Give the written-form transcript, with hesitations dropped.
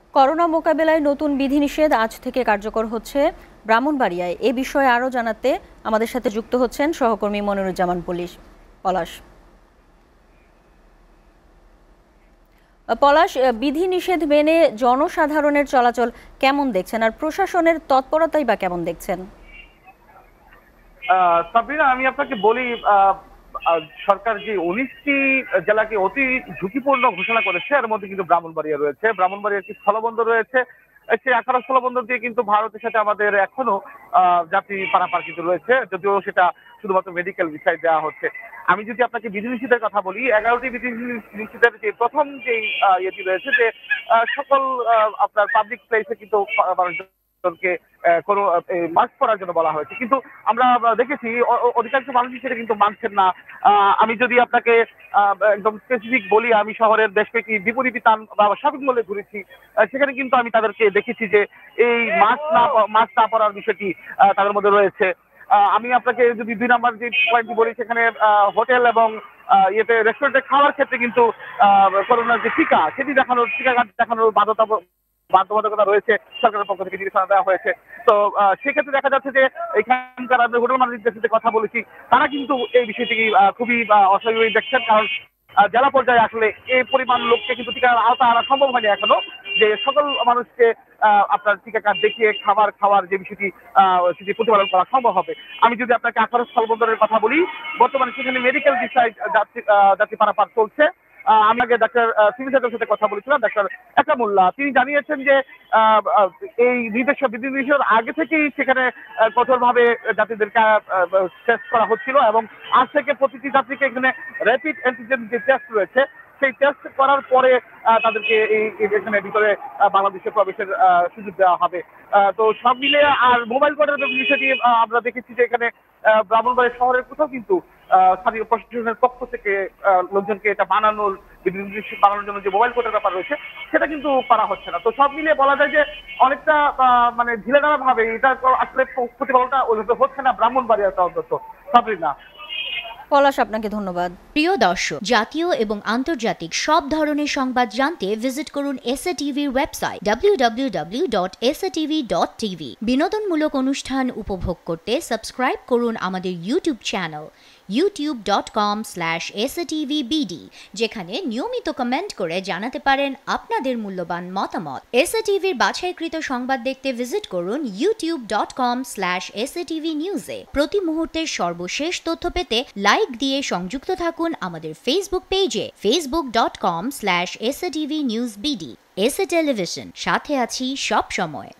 Corona মোকাবেলায় নতুন বিধিনিষেধ আজ থেকে কার্যকর হচ্ছে ব্রাহ্মণবাড়িয়ায়। এ বিষয়ে আরও জানাতে আমাদের সাথে যুক্ত হচ্ছেন সহকর্মী মনিরুজ্জামান পলাশ। পলাশ, বিধিনিষেধ মেনে জনসাধারণের চলাচল কেমন দেখছেন, আর প্রশাসনের তৎপরতাই বা কেমন দেখছেন? সাবরিনা, আমি আপনাকে বলি, সরকার যে 19টি জেলাকে অতি ঝুঁকিপূর্ণ ঘোষণা করেছে, এর মধ্যে কিন্তু ব্রাহ্মণবাড়িয়া রয়েছে। ব্রাহ্মণবাড়িয়া একটি স্থলবন্দর রয়েছে। সেই আখাড়া স্থলবন্দর দিয়ে কিন্তু ভারতের সাথে আমাদের এখনো যাত্রী পারাপার কিন্তু রয়েছে, যদিও সেটা শুধুমাত্র মেডিকেল ভিসায় দেওয়া হচ্ছে। আমি যদি আপনাকে বিধিনিষেধের কথা বলি, 11টি বিধিনিষেধের যে প্রথম যে ইয়েটি রয়েছে যে সকল আপনার পাবলিক প্লেসে কিন্তু মানুষজনকে কোনো মাস্ক পরার জন্য বলা হয়েছে, কিন্তু আমরা দেখেছি অধিকাংশ মানুষই সেটা কিন্তু মানছেন না। আমি যদি আপনাকে একদম স্পেসিফিক বলি, আমি শহরের বেশ কয়েকটি বিপণী বিতান বা শপিং মলে ঘুরেছি, সেখানে কিন্তু আমি তাদেরকে দেখেছি যে এই মাস্ক না পরার বিষয়টি তাদের মধ্যে রয়েছে। আমি আপনাকে যদি 2 নম্বর যে পয়েন্টটি বলি, সেখানে হোটেল এবং ইয়েতে রেস্টুরেন্টে খাওয়ার ক্ষেত্রে কিন্তু করোনার যে টিকা কার্ড দেখানোর বাধ্যবাধকতা রয়েছে, সরকারের পক্ষ থেকে নির্দেশনা দেওয়া হয়েছে। তো সেক্ষেত্রে দেখা যাচ্ছে যে এখানকার হোটেল মালিকদের সাথে কথা বলেছি, তারা কিন্তু এই বিষয়টি খুবই অস্বাভাবিক দেখছেন। কারণ জেলা পর্যায়ে আসলে এই পরিমাণ লোককে কিন্তু টিকার আওতা আনা সম্ভব হয়নি এখনো, যে সকল মানুষকে আপনার টিকা কার্ড দেখিয়ে খাওয়ার যে বিষয়টি সেটি প্রতিপালন করা সম্ভব হবে। আমি যদি আপনাকে আখাড়া স্থলবন্দরের কথা বলি, বর্তমানে সেখানে মেডিকেল ভিসায় যাত্রী পারাপার চলছে। আমি আগে ডাক্তার সিভিল সার্জনের সাথে কথা বলেছিলাম, ডাক্তার একামুল্লাহ, তিনি জানিয়েছেন যে এই বিধিনিষেধের আগে থেকেই সেখানে কঠোরভাবে যাত্রীদেরকে টেস্ট করা হচ্ছিল, এবং আজ থেকে প্রতিটি যাত্রীকে এখানে র্যাপিড অ্যান্টিজেন যে টেস্ট রয়েছে, সেই টেস্ট করার পরে তাদেরকে এখানে ভিতরে বাংলাদেশে প্রবেশের সুযোগ দেওয়া হবে। তো সব মিলে আর মোবাইল কোর্টের বিষয়টি আমরা দেখেছি যে এখানে ব্রাহ্মণবাড়িয়া শহরের কোথাও কিন্তু স্থানীয় প্রশাসনের পক্ষ থেকে লোকজনকে এটা বানানোর জন্য যে মোবাইল কোর্টের ব্যাপার রয়েছে, সেটা কিন্তু করা হচ্ছে না। তো সব মিলিয়ে বলা যায় যে অনেকটা মানে ঢিলেঢালা ভাবে এটা আসলে প্রতিপালনটা ওইভাবে হচ্ছে না ব্রাহ্মণবাড়িয়াতে অন্তত। সাবরিনা। পলাশ, আপনাকে ধন্যবাদ। প্রিয় দর্শক, জাতীয় এবং আন্তর্জাতিক সব ধরনের সংবাদ জানতে ভিজিট করুন এসএ টিভির ওয়েবসাইট www.satv.tv। বিনোদনমূলক অনুষ্ঠান উপভোগ করতে সাবস্ক্রাইব করুন আমাদের ইউটিউব চ্যানেল youtube.com/satvbd, যেখানে নিয়মিত কমেন্ট করে জানাতে পারেন আপনাদের মূল্যবান মতামত। এসএ টিভির বাছাইকৃত সংবাদ দেখতে ভিজিট করুন youtube.com/satvnews-এ। প্রতি মুহূর্তের সর্বশেষ তথ্য পেতে লাইক দিয়ে সংযুক্ত থাকুন আমাদের ফেসবুক পেজে facebook.com/satvnewsbd। এসএ টেলিভিশন, সাথে আছি সব সময়।